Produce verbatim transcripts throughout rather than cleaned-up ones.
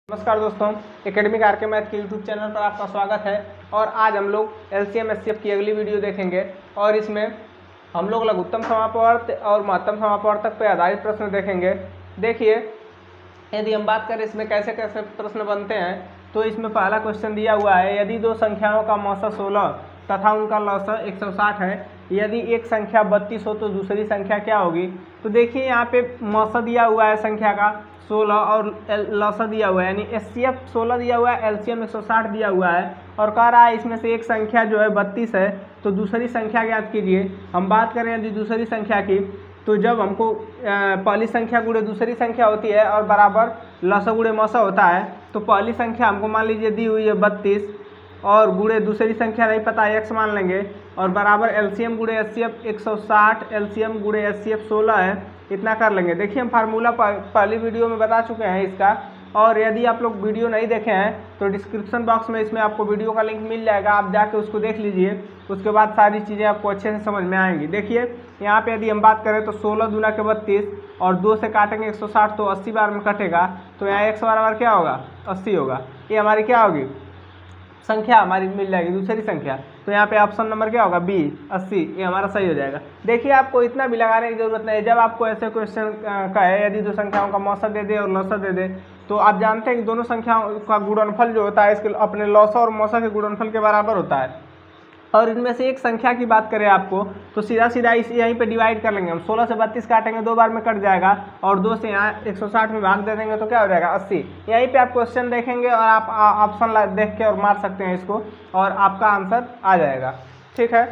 नमस्कार दोस्तों, academic R K math के यूट्यूब चैनल पर आपका स्वागत है। और आज हम लोग एलसीएम एचसीएफ की अगली वीडियो देखेंगे और इसमें हम लोग लघुत्तम समापवर्त और महत्तम समापवर्तक पर आधारित प्रश्न देखेंगे। देखिए, यदि हम बात करें इसमें कैसे कैसे प्रश्न बनते हैं तो इसमें पहला क्वेश्चन दिया हुआ है, यदि दो संख्याओं का मौसा सोलह तथा उनका लौसा एक सौ साठ है, यदि एक संख्या बत्तीस हो तो दूसरी संख्या क्या होगी। तो देखिए यहाँ पे मौसा दिया हुआ है संख्या का सोलह और लौसा दिया हुआ है, यानी एचसीएफ सोलह दिया हुआ है, एलसीएम एक सौ साठ दिया हुआ है और कह रहा है इसमें से एक संख्या जो है बत्तीस है तो दूसरी संख्या ज्ञात कीजिए। हम बात करें यदि दूसरी संख्या की तो जब हमको पहली संख्या गुणे दूसरी संख्या होती है और बराबर लौसा गुणे मौसा होता है, तो पहली संख्या हमको मान लीजिए दी हुई है बत्तीस और गुणे दूसरी संख्या नहीं पता है एक्स मान लेंगे और बराबर एलसीएम गुणे एचसीएफ एक सौ साठ एलसीएम गुणे एचसीएफ सोलह है, इतना कर लेंगे। देखिए हम फार्मूला पहली वीडियो में बता चुके हैं इसका, और यदि आप लोग वीडियो नहीं देखे हैं तो डिस्क्रिप्शन बॉक्स में इसमें आपको वीडियो का लिंक मिल जाएगा, आप जाके उसको देख लीजिए, उसके बाद सारी चीज़ें आपको अच्छे से समझ में आएंगी। देखिए यहाँ पे यदि हम बात करें तो सोलह दूना के बत्तीस और दो से काटेंगे एक सौ साठ तो अस्सी बार में कटेगा, तो यहाँ एक सौ बार क्या होगा अस्सी होगा, ये हमारी क्या होगी संख्या हमारी मिल जाएगी दूसरी संख्या। तो यहाँ पे ऑप्शन नंबर क्या होगा बी अस्सी, ये हमारा सही हो जाएगा। देखिए आपको इतना भी लगाने की जरूरत नहीं है, जब आपको ऐसे क्वेश्चन का है यदि दो संख्याओं का मौसा दे दे और लौसा दे दे तो आप जानते हैं कि दोनों संख्याओं का गुणनफल जो होता है इसके अपने लौसा और मौसा के गुणनफल के बराबर होता है। और इनमें से एक संख्या की बात करें आपको तो सीधा सीधा इस यहीं पे डिवाइड कर लेंगे हम, सोलह से बत्तीस काटेंगे दो बार में कट जाएगा और दो से यहाँ एक सौ साठ में भाग दे देंगे तो क्या हो जाएगा अस्सी। यहीं पे आप क्वेश्चन देखेंगे और आप ऑप्शन देख के और मार सकते हैं इसको और आपका आंसर आ जाएगा। ठीक है,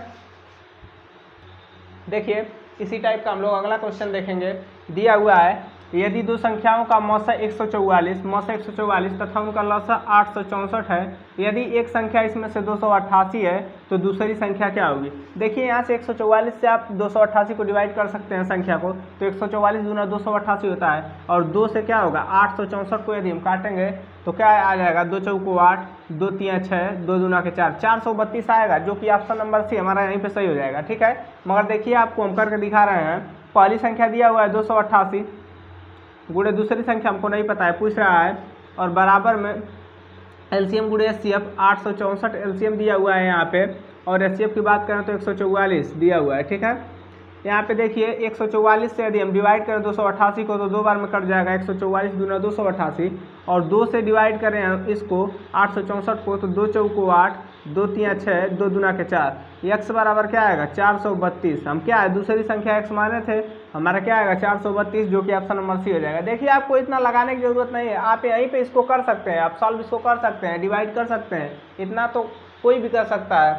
देखिए इसी टाइप का हम लोग अगला क्वेश्चन देखेंगे। दिया हुआ है यदि दो संख्याओं का मौसा एक सौ चौवालीस मौसा एक सौ चौवालीस तथा उनका लौसा आठ सौ चौंसठ है, यदि एक संख्या इसमें से दो सौ अट्ठासी है तो दूसरी संख्या क्या होगी। देखिए यहाँ से एक सौ चौवालीस से आप दो सौ अट्ठासी को डिवाइड कर सकते हैं संख्या को, तो एक सौ चौवालीस दूना दो सौ अट्ठासी होता है और दो से क्या होगा आठ सौ चौंसठ को यदि हम काटेंगे तो क्या आ जाएगा, दो चौको आठ, दो तिया छः, दो दूना के चार, चार सौ बत्तीस आएगा, जो कि ऑप्शन नंबर सी हमारा यहीं पे सही हो जाएगा। ठीक है, मगर देखिए आपको हम करके दिखा रहे हैं, पहली संख्या दिया हुआ है दो सौ अट्ठासी गुणे दूसरी संख्या हमको नहीं पता है पूछ रहा है और बराबर में एलसीएम गुणे एचसीएफ आठ सौ चौंसठ एलसीएम दिया हुआ है यहाँ पे और एचसीएफ की बात करें तो एक सौ चौवालीस दिया हुआ है। ठीक है, यहाँ पे देखिए एक सौ चौवालीस से यदि हम डिवाइड करें दो सौ अट्ठासी को तो दो बार में कट जाएगा, एक सौ चौवालीस दूना दो सौ अट्ठासी और दो से डिवाइड करें हम इसको आठ सौ चौंसठ को तो दो चौको आठ, दो तिया छः, दो दूना के चार, एक्स बराबर क्या आएगा चार सौ बत्तीस। हम क्या है दूसरी संख्या एक्स माने थे, हमारा क्या आएगा चार सौ बत्तीस, जो कि ऑप्शन नंबर सी हो जाएगा। देखिए आपको इतना लगाने की जरूरत नहीं है, आप यहीं पे इसको कर सकते हैं, आप सॉल्व इसको कर सकते हैं, डिवाइड कर सकते हैं, इतना तो कोई भी कर सकता है।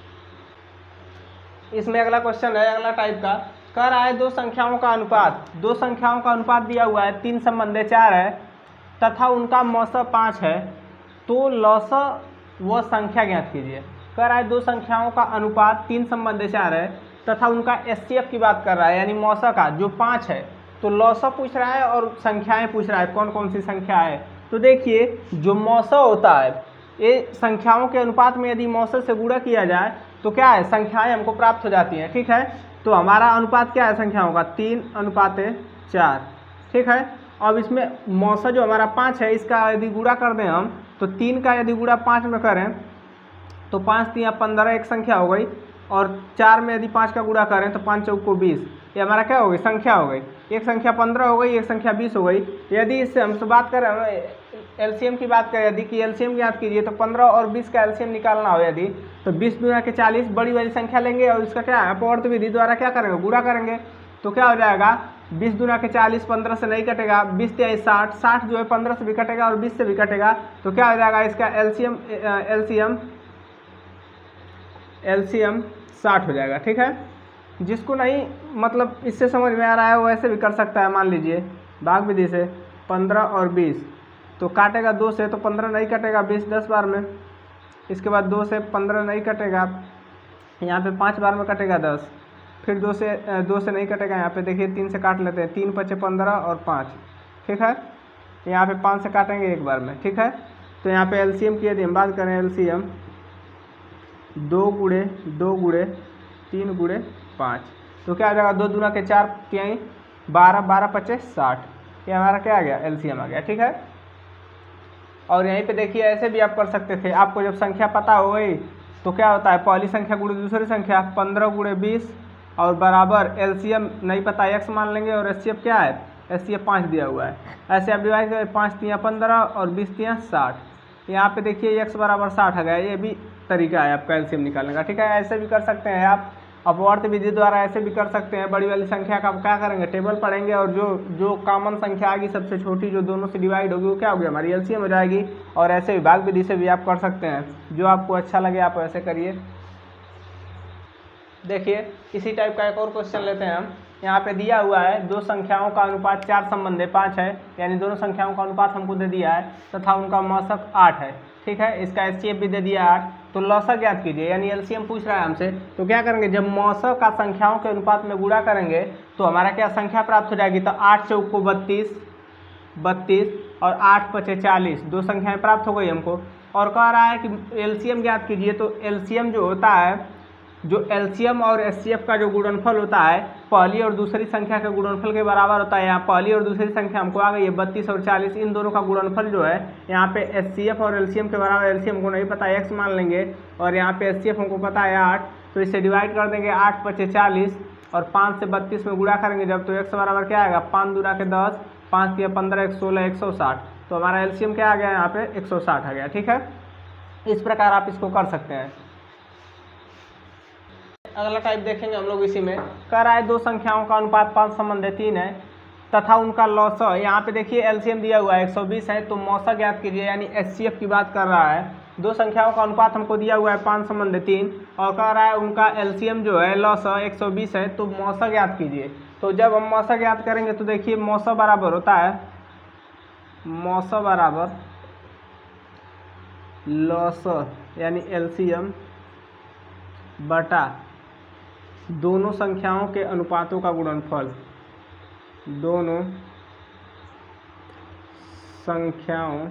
इसमें अगला क्वेश्चन है अगला टाइप का, कह रहा है दो संख्याओं का अनुपात, दो संख्याओं का अनुपात दिया हुआ है, तीन संबंधे चार है तथा उनका मौसा पाँच है, तो लौसा व संख्या ज्ञात कीजिए। कह रहा है दो संख्याओं का अनुपात तीन संबंधे चार है तथा उनका एचसीएफ की बात कर रहा है, यानी मौसा का जो पाँच है, तो लौसा पूछ रहा है और संख्याएं पूछ रहा है कौन कौन सी संख्या है। तो देखिए जो मौसा होता है ये संख्याओं के अनुपात में यदि मौसा से गुणा किया जाए तो क्या है संख्याएं हमको प्राप्त हो जाती हैं। ठीक है, तो हमारा अनुपात क्या है संख्याओं का तीन अनुपात चार। ठीक है, अब इसमें मौसा जो हमारा पाँच है इसका यदि गुणा कर दें हम तो तीन का यदि गुणा पाँच में करें तो पाँच तिया पंद्रह एक संख्या हो गई और चार में यदि पाँच का गुणा करें तो पाँच चौको बीस, ये हमारा क्या हो गई संख्या हो गई। एक संख्या पंद्रह हो गई, एक संख्या बीस हो गई। यदि इससे हमसे बात करें एलसीएम की बात करें यदि कि एलसीएम याद कीजिए तो पंद्रह और बीस का एलसीएम निकालना हो यदि तो बीस दूना के चालीस बड़ी वाली संख्या लेंगे और इसका क्या है अपवर्त विधि द्वारा क्या करेंगे गुणा करेंगे, तो क्या हो जाएगा बीस दूना के चालीस, पंद्रह से नहीं कटेगा, बीस तेईस साठ, साठ जो है पंद्रह से भी कटेगा और बीस से भी कटेगा, तो क्या हो जाएगा इसका एलसीएम एलसीएम एलसीएम साठ हो जाएगा। ठीक है, जिसको नहीं मतलब इससे समझ में आ रहा है वो ऐसे भी कर सकता है। मान लीजिए भाग विधि से पंद्रह और बीस, तो काटेगा दो से तो पंद्रह नहीं कटेगा, बीस दस बार में, इसके बाद दो से पंद्रह नहीं कटेगा, यहाँ पे पाँच बार में कटेगा दस, फिर दो से दो से नहीं कटेगा, यहाँ पे देखिए तीन से काट लेते हैं, तीन पचे पंद्रह और पाँच। ठीक है, यहाँ पे पाँच से काटेंगे एक बार में। ठीक है, तो यहाँ पे एलसीएम की यदि हम बात करें एलसीएम दो गुणे दो गुणे तीन गुणे पाँच, तो क्या आ जाएगा दो दूना के चार तिहाई बारह, बारह पच्चीस साठ, ये हमारा क्या आ गया एलसीएम आ गया। ठीक है, और यहीं पे देखिए ऐसे भी आप कर सकते थे। आपको जब संख्या पता हो गई तो क्या होता है, पहली संख्या गुणे दूसरी संख्या, पंद्रह गुणे बीस और बराबर एलसीएम नहीं पता एक्स मान लेंगे और एचसीएफ क्या है, एचसीएफ पाँच दिया हुआ है। ऐसे आप डिवाइड करें, पाँच तियाँ पंद्रह और बीस तियाँ साठ। यहाँ पे देखिए एक्स बराबर साठ आ गया। ये भी तरीका है आपका एलसीएम निकालने का, ठीक है। ऐसे भी कर सकते हैं आप अपवर्त विधि द्वारा, ऐसे भी कर सकते हैं। बड़ी वाली संख्या का क्या करेंगे, टेबल पढ़ेंगे और जो जो कॉमन संख्या आएगी सबसे छोटी जो दोनों से डिवाइड होगी वो क्या होगी, हमारी एलसीएम हो जाएगी। और ऐसे विभाग विधि से भी आप कर सकते हैं, जो आपको अच्छा लगे आप ऐसे करिए। देखिए इसी टाइप का एक और क्वेश्चन लेते हैं हम। यहाँ पे दिया हुआ है दो संख्याओं का अनुपात चार संबंध पाँच है, यानी दोनों संख्याओं का अनुपात हमको दे दिया है तथा उनका मौसक आठ है, ठीक है। इसका एचसीएफ भी दे दिया आठ। तो लौसक ज्ञात कीजिए, यानी एलसीएम पूछ रहा है हमसे। तो क्या करेंगे, जब मौसक का संख्याओं के अनुपात में गुणा करेंगे तो हमारा क्या संख्या प्राप्त हो जाएगी। तो आठ चौक को बत्तीस, बत्तीस और आठ पचे चालीस, दो संख्याएं प्राप्त हो गई हमको। और कह रहा है कि एलसीएम ज्ञात कीजिए। तो एलसीएम जो होता है, जो एलसीएम और एचसीएफ का जो गुणनफल होता है पहली और दूसरी संख्या के गुणनफल के बराबर होता है। यहाँ पहली और दूसरी संख्या हमको आ गई है बत्तीस और चालीस, इन दोनों का गुणनफल जो है यहाँ पे एचसीएफ और एलसीएम के बराबर। एलसीएम को नहीं पता है एक्स मान लेंगे और यहाँ पे एचसीएफ हमको पता है आठ, तो इसे डिवाइड कर देंगे, आठ पचे चालीस और पाँच से बत्तीस में गुणा करेंगे जब, तो एक्स बराबर क्या आएगा, पाँच दूना के दस, पाँच तिया पंद्रह, एक सोलह, एक सौ साठ। तो हमारा एलसीएम क्या आ गया यहाँ पे, एक सौ साठ आ गया, ठीक है। इस प्रकार आप इसको कर सकते हैं। अगला टाइप देखेंगे हम लोग इसी में। कह रहा है दो संख्याओं का अनुपात पाँच संबंध तीन है तथा उनका लौसक, यहाँ पे देखिए एलसीएम दिया हुआ है एक सौ बीस है, तो मौसक ज्ञात कीजिए, यानी एचसीएफ की बात कर रहा है। दो संख्याओं का अनुपात हमको दिया हुआ है पाँच संबंध तीन और कह रहा है उनका एलसीएम जो है लौसक एक सौ बीस है, तो मौसक ज्ञात कीजिए। तो जब हम मौसक ज्ञात करेंगे तो देखिए मौसक बराबर होता है, मौसक बराबर लौसक यानी एलसीएम बटा दोनों संख्याओं के अनुपातों का गुणनफल, दोनों संख्याओं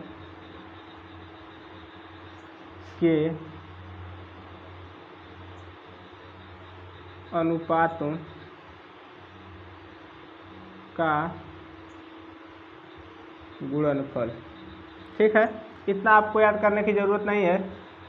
के अनुपातों का गुणनफल, ठीक है। इतना आपको याद करने की जरूरत नहीं है।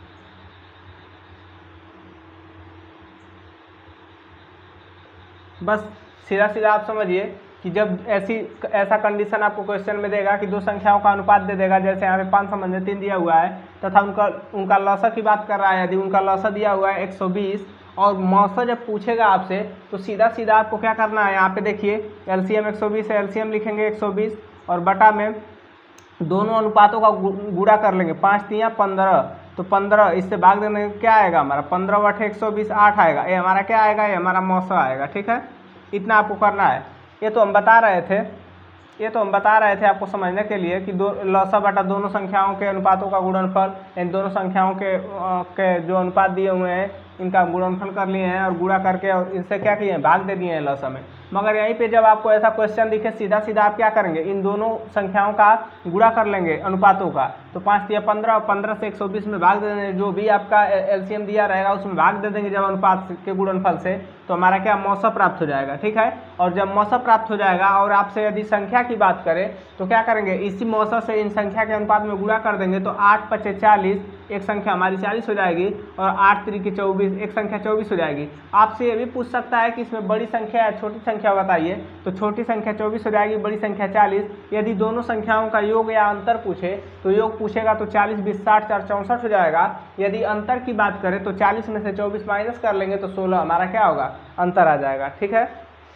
बस सीधा सीधा आप समझिए कि जब ऐसी ऐसा कंडीशन आपको क्वेश्चन में देगा कि दो संख्याओं का अनुपात दे देगा, जैसे यहाँ पे पाँच संबंध तीन दिया हुआ है तथा उनका उनका लौसक की बात कर रहा है। यदि उनका लौसक दिया हुआ है एक सौ बीस और मौसक जब पूछेगा आपसे तो सीधा सीधा आपको क्या करना है, यहाँ पे देखिए एलसीएम एक सौ बीस है, एलसीएम लिखेंगे एक सौ बीस और बटा में दोनों अनुपातों का गुणा कर लेंगे, पाँच तियाँ पंद्रह, तो पंद्रह इससे भाग देने क्या आएगा हमारा, पंद्रह बटे एक सौ बीस आठ आएगा। ये हमारा क्या आएगा, ये हमारा मौसक आएगा, ठीक है। इतना आपको करना है। ये तो हम बता रहे थे ये तो हम बता रहे थे आपको समझने के लिए कि दो लौसक बटा दोनों संख्याओं के अनुपातों का गुणनफल, इन दोनों संख्याओं के के जो अनुपात दिए हुए हैं इनका गुणनफल कर लिए हैं और गुणा करके और इनसे क्या किए हैं, भाग दे दिए हैं लौसक में। मगर यहीं पे जब आपको ऐसा क्वेश्चन दिखे सीधा सीधा आप क्या करेंगे, इन दोनों संख्याओं का गुणा कर लेंगे अनुपातों का। तो पाँच तिया पंद्रह और पंद्रह से एक सौ बीस में भाग दे देंगे, जो भी आपका एलसीएम दिया रहेगा उसमें भाग दे देंगे जब अनुपात के गुणनफल से, तो हमारा क्या मौसक प्राप्त हो जाएगा, ठीक है। और जब मौसक प्राप्त हो जाएगा और आपसे यदि संख्या की बात करें तो क्या करेंगे, इसी मौसक से इन संख्या के अनुपात में गुणा कर देंगे। तो आठ पचे चालीस, एक संख्या हमारी चालीस हो जाएगी और आठ तिरिकी चौबीस, एक संख्या चौबीस हो जाएगी। आपसे ये भी पूछ सकता है कि इसमें बड़ी संख्या या छोटी संख्या बताइए, तो छोटी संख्या चौबीस हो जाएगी, बड़ी संख्या चालीस। यदि दोनों संख्याओं का योग या अंतर पूछे तो योग पूछेगा तो चालीस बीस साठ चार चौंसठ हो जाएगा। यदि अंतर की बात करें तो चालीस में से चौबीस माइनस कर लेंगे तो सोलह हमारा क्या होगा, अंतर आ जाएगा, ठीक है।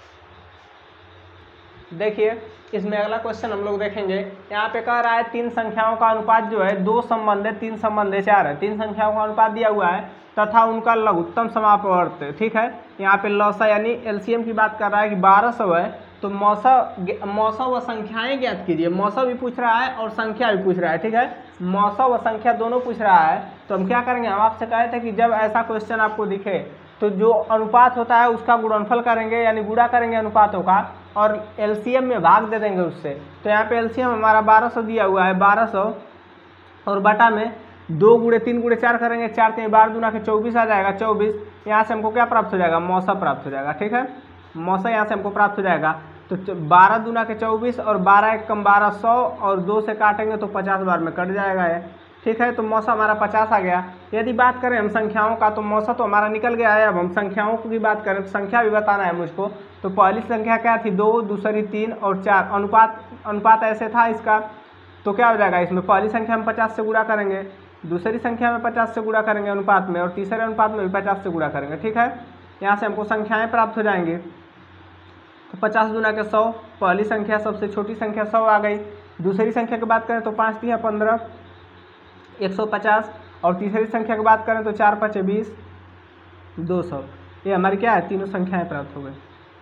देखिए इसमें अगला क्वेश्चन हम लोग देखेंगे। यहाँ पे कह रहा है तीन संख्याओं का अनुपात जो है दो संबंध है, तीन संबंध है चार है। तीन संख्याओं का अनुपात दिया हुआ है तथा उनका लघुत्तम समापवर्त, ठीक है। यहाँ पे लौसक यानी एलसीएम की बात कर रहा है कि बारह सौ है, तो मौसक मौसक व संख्याएं ज्ञात कीजिए। मौसक भी पूछ रहा है और संख्या भी पूछ रहा है, ठीक है। मौसक व संख्या दोनों पूछ रहा है, तो हम क्या करेंगे, हम आपसे कहे थे कि जब ऐसा क्वेश्चन आपको दिखे तो जो अनुपात होता है उसका गुणनफल करेंगे, यानी गुणा करेंगे अनुपातों का और एलसीएम में भाग दे देंगे उससे। तो यहाँ पे एलसीएम हमारा बारह सौ दिया हुआ है, बारह सौ और बटा में दो गुणे तीन गुणे चार करेंगे, चार तीन बारह दूना के चौबीस आ जाएगा, चौबीस। यहाँ से हमको क्या प्राप्त हो जाएगा, मौसक प्राप्त हो जाएगा, ठीक है। मौसक यहाँ से हमको प्राप्त हो जाएगा। तो बारह दूना के चौबीस और बारह एक कम बारह, सौ और दो से काटेंगे तो पचास बार में कट जाएगा ये। ठीक है, तो मौसा हमारा पचास आ गया। यदि बात करें हम संख्याओं का तो मौसा तो हमारा निकल गया है। अब हम संख्याओं की बात करें तो संख्या भी बताना है मुझको। तो पहली संख्या क्या थी, दो, दूसरी तीन और चार। अनुपात अनुपात ऐसे था इसका, तो क्या हो जाएगा, इसमें पहली संख्या में पचास से गुणा करेंगे, दूसरी संख्या में पचास से गुणा करेंगे अनुपात में, और तीसरे अनुपात में भी पचास से गुणा करेंगे। ठीक है, यहाँ से हमको संख्याएँ प्राप्त हो जाएंगी। तो पचास गुना के सौ, पहली संख्या सबसे छोटी संख्या सौ आ गई। दूसरी संख्या की बात करें तो पाँच तिया पंद्रह, एक सौ पचास, और तीसरी संख्या की बात करें तो चार पचे बीस, दो सौ। ये हमारी क्या है, तीनों संख्याएं प्राप्त हो गई।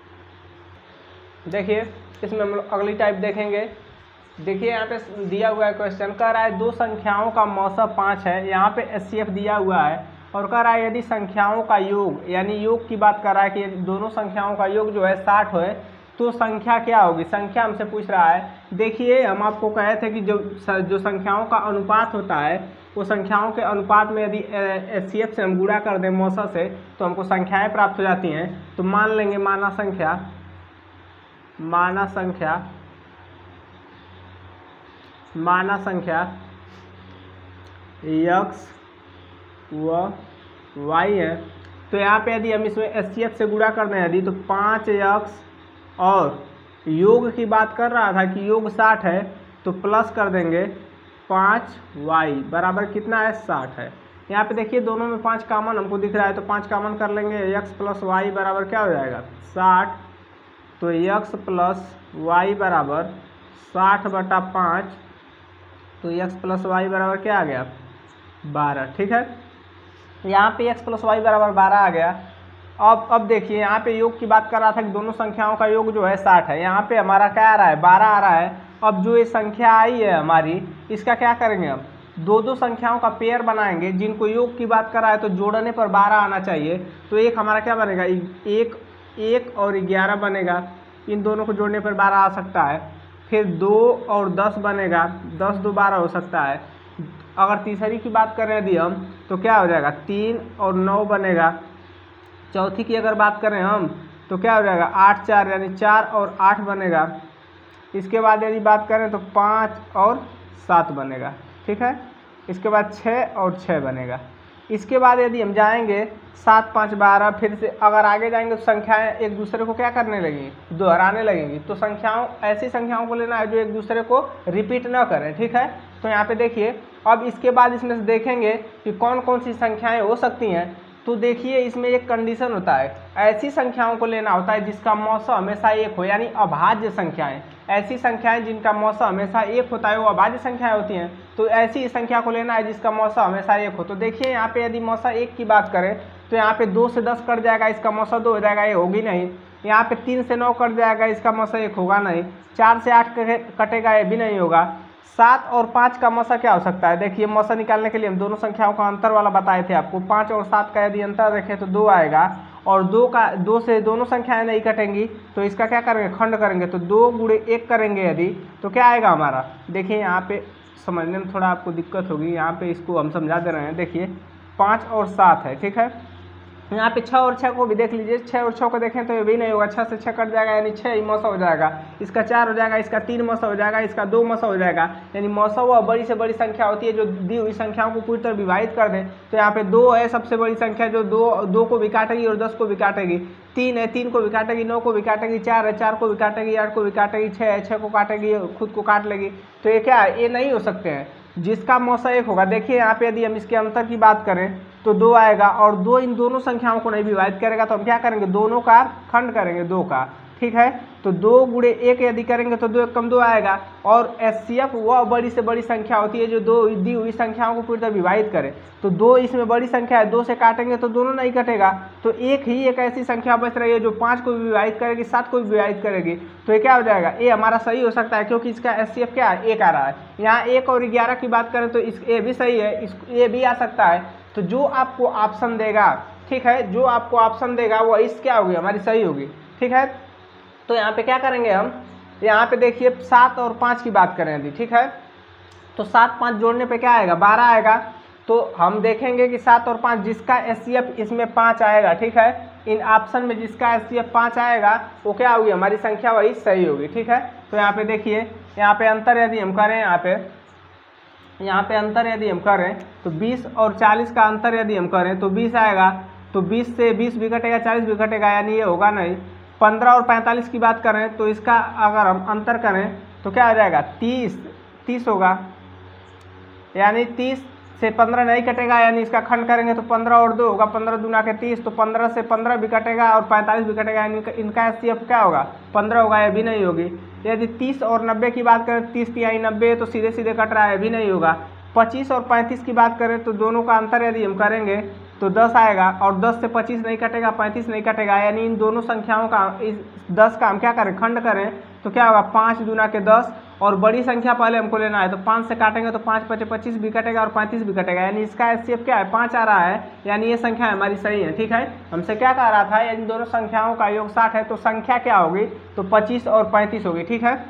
देखिए इसमें हम लोग अगली टाइप देखेंगे। देखिए यहाँ पे दिया हुआ है क्वेश्चन, कह रहा है दो संख्याओं का मौसा पाँच है। यहाँ पे एस सी एफ दिया हुआ है और कह रहा है यदि संख्याओं का योग, यानी योग की बात कर रहा है कि दोनों संख्याओं का योग जो है साठ है तो संख्या क्या होगी, संख्या हमसे पूछ रहा है। देखिए हम आपको कहे थे कि जो जो संख्याओं का अनुपात होता है वो संख्याओं के अनुपात में यदि एस सी एफ से हम गुणा कर दें मौसा से तो हमको संख्याएं प्राप्त हो जाती हैं। तो मान लेंगे माना संख्या माना संख्या माना संख्या यक्स व वाई है। तो यहाँ पे यदि हम इसमें एस सी एफ से गुणा कर दें यदि, तो पाँच यक्स और योग की बात कर रहा था कि योग साठ है तो प्लस कर देंगे पाँच वाई बराबर कितना है, साठ है। यहाँ पे देखिए दोनों में पाँच कामन हमको दिख रहा है तो पाँच कामन कर लेंगे, यक्स प्लस वाई बराबर क्या हो जाएगा, साठ। तो यक्स प्लस वाई बराबर साठ बटा पाँच, तो यक्स प्लस वाई बराबर क्या आ गया, बारह। ठीक है, यहाँ पे एक्स प्लस वाई बराबर बारह आ गया। अब अब देखिए यहाँ पे योग की बात कर रहा था कि दोनों संख्याओं का योग जो है साठ है, यहाँ पे हमारा क्या आ रहा है, बारह आ रहा है। अब जो ये संख्या आई है हमारी, इसका क्या करेंगे हम, दो दो संख्याओं का पेयर बनाएंगे जिनको योग की बात कर रहा है तो जोड़ने पर बारह आना चाहिए। तो एक हमारा क्या बनेगा, एक एक और ग्यारह बनेगा, इन दोनों को जोड़ने पर बारह आ सकता है। फिर दो और दस बनेगा, दस दो बारह हो सकता है। अगर तीसरी की बात करें यदि हम तो क्या हो जाएगा, तीन और नौ बनेगा। चौथी की अगर बात करें हम तो क्या हो जाएगा, आठ चार यानी चार और आठ बनेगा। इसके बाद यदि बात करें तो पाँच और सात बनेगा। ठीक है, इसके बाद छः और छः बनेगा। इसके बाद यदि हम जाएंगे सात पाँच बारह, फिर से अगर आगे जाएंगे तो संख्याएं एक दूसरे को क्या करने लगेंगी, दोहराने लगेंगी। तो संख्याओं ऐसी संख्याओं को लेना है जो एक दूसरे को रिपीट ना करें। ठीक है, तो यहाँ पे देखिए अब इसके बाद इसमें से देखेंगे कि कौन कौन सी संख्याएं हो सकती हैं। तो देखिए इसमें एक कंडीशन होता है, ऐसी संख्याओं को लेना होता है जिसका मौसा हमेशा एक हो, यानी अभाज्य संख्याएं। ऐसी संख्याएं जिनका मौसा हमेशा एक होता है वो अभाज्य संख्याएं होती हैं। तो ऐसी संख्या को लेना है जिसका मौसा हमेशा एक हो। तो देखिए यहाँ पे यदि मौसा एक की बात करें तो यहाँ पे दो से दस कट जाएगा, इसका मौसा दो हो जाएगा, ये होगी नहीं। यहाँ पे तीन से नौ कट जाएगा, इसका मौसा एक होगा नहीं। चार से आठ कटेगा, ये भी नहीं होगा। सात और पाँच का मौसा क्या हो सकता है, देखिए मौसा निकालने के लिए हम दोनों संख्याओं का अंतर वाला बताए थे आपको। पाँच और सात का यदि अंतर देखें तो दो आएगा, और दो का दो से दोनों संख्याएं नहीं कटेंगी तो इसका क्या करेंगे, खंड करेंगे। तो दो गुणे एक करेंगे यदि तो क्या आएगा हमारा, देखिए यहाँ पे समझने में थोड़ा आपको दिक्कत होगी, यहाँ पे इसको हम समझा दे रहे हैं। देखिए पाँच और सात है, ठीक है, यहाँ पे छः और छः को भी देख लीजिए। छः और छः को देखें तो ये भी नहीं होगा, छः से छः कट जाएगा यानी छः ही मौसा हो जाएगा। इसका चार हो जाएगा, इसका तीन मौसा हो जाएगा, इसका दो मौसा हो जाएगा। यानी मौसा वह बड़ी से बड़ी संख्या होती है जो दी हुई संख्याओं को पूरी तरह विभाजित कर दें। तो यहाँ पे दो है सबसे बड़ी संख्या जो दो दो को भी काटेगी और दस को भी काटेगी। तीन है, तीन को भी काटेगी, नौ को भी काटेगी। चार है, चार को भी काटेगी, आठ को भी काटेगी। छः है, छः को काटेगी, खुद को काट लेगी। तो ये क्या है, ये नहीं हो सकते हैं जिसका मौसा एक होगा। देखिए यहाँ पे यदि हम इसके अंतर की बात करें तो दो आएगा, और दो इन दोनों संख्याओं को नहीं विभाजित करेगा तो हम क्या करेंगे, दोनों का खंड करेंगे, दो का। ठीक है, तो दो गुणे एक यदि करेंगे तो दो एक कम दो आएगा। और एस सी एफ वह बड़ी से बड़ी संख्या होती है जो दो दी हुई संख्याओं को पूरी तरह विभाजित करे। तो दो इसमें बड़ी संख्या है, दो से काटेंगे तो दोनों नहीं कटेगा। तो एक ही एक ऐसी संख्या बच रही है जो पाँच को भी विभाजित करेगी, सात को भी विभाजित करेगी। तो ये क्या हो जाएगा, ये हमारा सही हो सकता है क्योंकि इसका एस सी एफ क्या है, एक आ रहा है। यहाँ एक और ग्यारह की बात करें तो इस ए भी सही है, इस ए भी आ सकता है। तो जो आपको ऑप्शन देगा, ठीक है, जो आपको ऑप्शन देगा वो इस क्या होगी, हमारी सही होगी। ठीक है, तो यहाँ पे क्या करेंगे हम, यहाँ पे देखिए सात और पाँच की बात करें यदि, ठीक है, तो सात पाँच जोड़ने पे क्या आएगा, बारह आएगा। तो तो हम देखेंगे कि सात और पाँच जिसका एस सी एफ इसमें पाँच आएगा, ठीक है, इन ऑप्शन में जिसका एस सी एफ पाँच आएगा वो क्या होगी, हमारी संख्या वही सही होगी, ठीक है। तो यहाँ पे देखिए, यहाँ पे अंतर यदि हम करें, यहाँ पे यहाँ पे अंतर यदि हम करें तो बीस और चालीस का अंतर यदि हम करें तो बीस आएगा, तो बीस से बीस भी घटेगा, चालीस भी घटेगा, यानी ये होगा नहीं। पंद्रह और पैंतालीस की बात करें तो इसका अगर हम अंतर करें तो क्या आ जाएगा, तीस तीस होगा, यानी तीस से पंद्रह नहीं कटेगा, यानी इसका खंड करेंगे तो पंद्रह और दो होगा, पंद्रह दूना के तीस, तो पंद्रह से पंद्रह भी कटेगा और पैंतालीस भी कटेगा, यानी इनका एस सी एफ क्या होगा, पंद्रह होगा, ये भी नहीं होगी। यदि तीस और नब्बे की बात करें, तीस तिहाई नब्बे, तो सीधे सीधे कट रहा है, भी नहीं होगा। पच्चीस और पैंतीस की बात करें तो दोनों का अंतर यदि हम करेंगे तो दस आएगा, और दस से पच्चीस नहीं कटेगा, पैंतीस नहीं कटेगा, यानी इन दोनों संख्याओं का इस दस का हम क्या करें, खंड करें तो क्या होगा, पाँच दूना के दस, और बड़ी संख्या पहले हमको लेना है, तो पाँच से काटेंगे तो पाँच पचे पच्चीस भी कटेगा और पैंतीस भी कटेगा, यानी इसका एस सी एफ क्या है, पाँच आ रहा है, यानी ये संख्या हमारी सही है, ठीक है। हमसे क्या कह रहा था, इन दोनों संख्याओं का योग साठ है, तो संख्या क्या होगी, तो पच्चीस और पैंतीस होगी, ठीक है।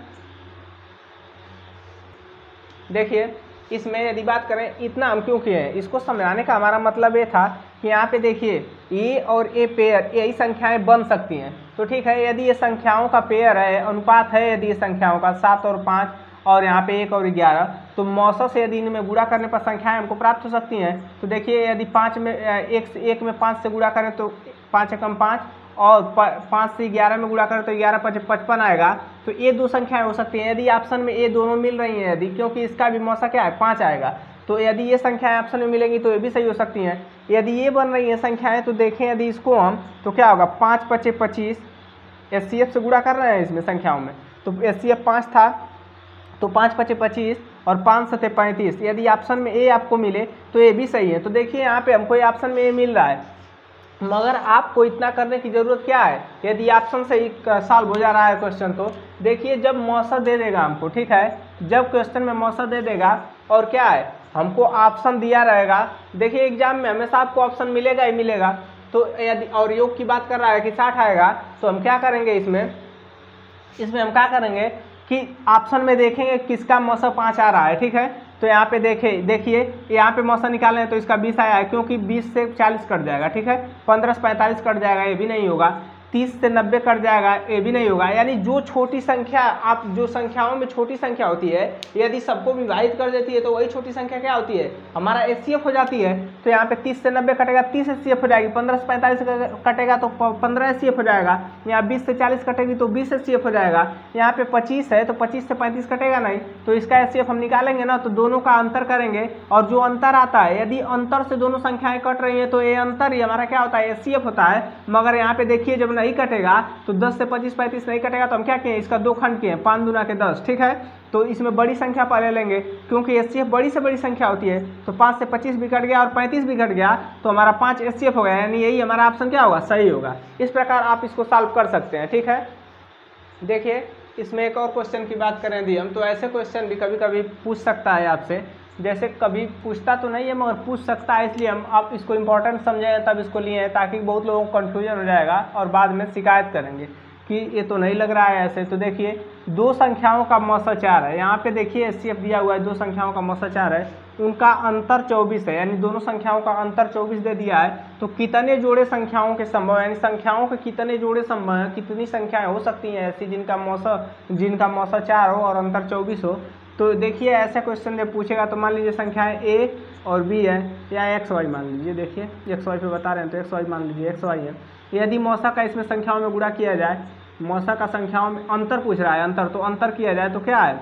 देखिए इसमें यदि बात करें, इतना हम क्यों किए हैं, इसको समझाने का हमारा मतलब ये था कि यहाँ पे देखिए ए और ए पेयर, यही संख्याएं बन सकती हैं, तो ठीक है। यदि ये संख्याओं का पेयर है, अनुपात है यदि ये संख्याओं का सात और पाँच, और यहाँ पे एक और ग्यारह, तो मौसों से यदि इनमें गुणा करने पर संख्याएं हमको प्राप्त हो सकती हैं। तो देखिए यदि पाँच में एक से एक में पाँच से गुणा करें तो पाँच एकम पाँच, और पाँच से ग्यारह में गुणा करें तो ग्यारह पचे पचपन आएगा, तो ये दो संख्याएं हो सकती हैं। यदि ऑप्शन में ये दोनों मिल रही हैं, यदि क्योंकि इसका भी मौसा क्या है, पाँच आएगा, तो यदि ये संख्याएं ऑप्शन में मिलेंगी तो ये भी सही हो सकती हैं। यदि ये बन रही हैं संख्याएं तो देखें यदि इसको हम, तो क्या होगा, पाँच पचे पच्चीस, एस सी एफ से गुणा कर रहे हैं इसमें संख्याओं में, तो एस सी एफ पाँच था, तो पाँच पचे पच्चीस और पाँच सते पैंतीस, यदि ऑप्शन में ए आपको मिले तो ये भी सही है। तो देखिए यहाँ पे हमको ये ऑप्शन में ए मिल रहा है, मगर आपको इतना करने की ज़रूरत क्या है, यदि ऑप्शन से ही सॉल्व हो जा रहा है क्वेश्चन, तो देखिए जब मौसा दे देगा हमको, ठीक है, जब क्वेश्चन में मौसा दे देगा और क्या है, हमको ऑप्शन दिया रहेगा। देखिए एग्जाम में हमेशा आपको ऑप्शन मिलेगा ही मिलेगा, तो यदि और योग की बात कर रहा है कि साठ आएगा, तो हम क्या करेंगे, इसमें इसमें हम क्या करेंगे कि ऑप्शन में देखेंगे किसका मौसा पाँच आ रहा है, ठीक है। तो यहाँ पे देखे देखिए यहाँ पे मौसा निकालें तो इसका बीस आया है, क्योंकि बीस से चालीस कट जाएगा, ठीक है, पंद्रह से पैंतालीस कट जाएगा, ये भी नहीं होगा, तीस से नब्बे कट जाएगा, ये भी नहीं होगा। यानी जो छोटी संख्या, आप जो संख्याओं में छोटी संख्या होती है, यदि सबको विभाजित कर देती है तो वही छोटी संख्या क्या होती है, हमारा एस सी एफ हो जाती है। तो यहाँ पे तीस से नब्बे कटेगा, तीस एस सी एफ हो जाएगी, पंद्रह से पैंतालीस कटेगा तो पंद्रह एस सी एफ हो जाएगा, यहाँ बीस से चालीस कटेगी तो बीस एस सी एफ हो जाएगा, यहाँ पे पच्चीस है तो पच्चीस से पैंतीस कटेगा नहीं, तो इसका एस सी एफ हम निकालेंगे ना, तो दोनों का अंतर करेंगे, और जो अंतर आता है, यदि अंतर से दोनों संख्याएं कट रही हैं तो ये अंतर ही हमारा क्या होता है, एस सी एफ होता है। मगर यहाँ पे देखिए जब नहीं कटेगा, तो दस से पच्चीस पैंतीस नहीं कटेगा, तो हम क्या किए, इसका दो खंड किए, पाँच दूना के दस, ठीक है। तो इसमें बड़ी संख्या पहले लेंगे, क्योंकि एस सी एफ बड़ी से बड़ी संख्या होती है, तो पाँच से पच्चीस भी कट गया और पैंतीस भी कट गया, तो हमारा पाँच एस सी एफ हो गया, यानी यही हमारा ऑप्शन क्या होगा, सही होगा। इस प्रकार आप इसको सॉल्व कर सकते हैं, ठीक है। देखिए इसमें एक और क्वेश्चन की बात करें यदि हम, तो ऐसे क्वेश्चन भी कभी कभी पूछ सकता है आपसे, जैसे कभी पूछता तो नहीं है मगर पूछ सकता है, इसलिए हम आप इसको इम्पोर्टेंट समझें तब इसको लिए हैं, ताकि बहुत लोगों को कन्फ्यूजन हो जाएगा और बाद में शिकायत करेंगे कि ये तो नहीं लग रहा है ऐसे। तो देखिए दो संख्याओं का मौसा चार है, यहाँ पे देखिए एस सी एफ दिया हुआ है, दो संख्याओं का मौसा चार है, उनका अंतर चौबीस है, यानी दोनों संख्याओं का अंतर चौबीस दे दिया है। तो कितने जोड़े संख्याओं के संभव, यानी संख्याओं के कितने जोड़े संभव हैं, कितनी संख्याएं हो सकती हैं ऐसी जिनका मौसा जिनका मौसा चार हो और अंतर चौबीस हो। तो देखिए ऐसा क्वेश्चन जब पूछेगा तो मान लीजिए संख्याएं ए और बी है, या एक्स वाई मान लीजिए, देखिए एक्स वाई पे बता रहे हैं तो एक्स वाई मान लीजिए, एक्स वाई है। यदि मौसा का इसमें संख्याओं में गुणा किया जाए, मौसा का संख्याओं में अंतर पूछ रहा है, अंतर, तो अंतर किया जाए तो क्या है,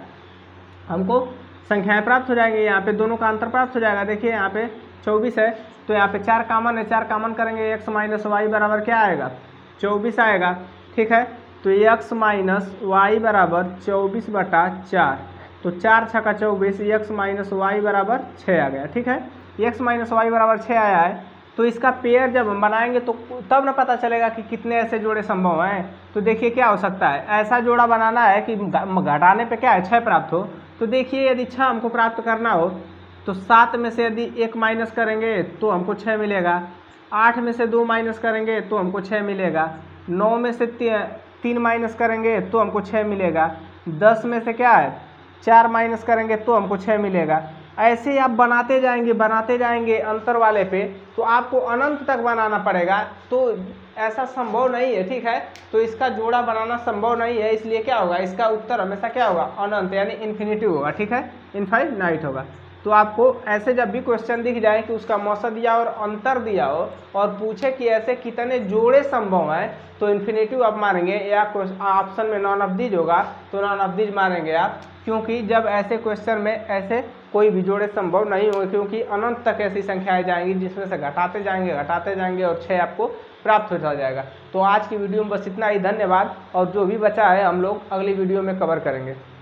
हमको संख्याएं प्राप्त हो जाएंगी, यहाँ पे दोनों का अंतर प्राप्त हो जाएगा। देखिए यहाँ पे चौबीस है, तो यहाँ पे चार कामन है, चार कामन करेंगे, एक्स माइनस वाई बराबर क्या आएगा, चौबीस आएगा, ठीक है। तो एक्स माइनस वाई बराबर चौबीस बटा चार, तो चार छका चौबीस, एक्स माइनस वाई बराबर छः आ गया, ठीक है। एक्स माइनस वाई बराबर छः आया है, तो इसका पेयर जब हम बनाएंगे तो तब ना पता चलेगा कि कितने ऐसे जोड़े संभव हैं। तो देखिए क्या हो सकता है, ऐसा जोड़ा बनाना है कि घटाने पे क्या है, छः प्राप्त हो। तो देखिए यदि छः हमको प्राप्त करना हो तो सात में से यदि एक माइनस करेंगे तो हमको छः मिलेगा, आठ में से दो माइनस करेंगे तो हमको छः मिलेगा, नौ में से तीन माइनस करेंगे तो हमको छः मिलेगा, दस में से क्या है चार माइनस करेंगे तो हमको छः मिलेगा, ऐसे आप बनाते जाएंगे बनाते जाएंगे अंतर वाले पे, तो आपको अनंत तक बनाना पड़ेगा। तो ऐसा संभव नहीं है, ठीक है। तो इसका जोड़ा बनाना संभव नहीं है, इसलिए क्या होगा, इसका उत्तर हमेशा क्या होगा, अनंत यानी इन्फिनिटी होगा, ठीक है, इनफाइनाइट होगा। तो आपको ऐसे जब भी क्वेश्चन दिख जाए कि उसका मौसा दिया और अंतर दिया हो और पूछे कि ऐसे कितने जोड़े संभव हैं, तो इन्फिनिटिव आप मारेंगे, या ऑप्शन में नॉन ऑफ दीज होगा तो नॉन ऑफ दीज मारेंगे आप, क्योंकि जब ऐसे क्वेश्चन में ऐसे कोई भी जोड़े संभव नहीं होंगे, क्योंकि अनंत तक ऐसी संख्याएं जाएंगी जिसमें से घटाते जाएंगे घटाते जाएंगे और छः आपको प्राप्त हो जाएगा। तो आज की वीडियो में बस इतना ही, धन्यवाद। और जो भी बचा है हम लोग अगली वीडियो में कवर करेंगे।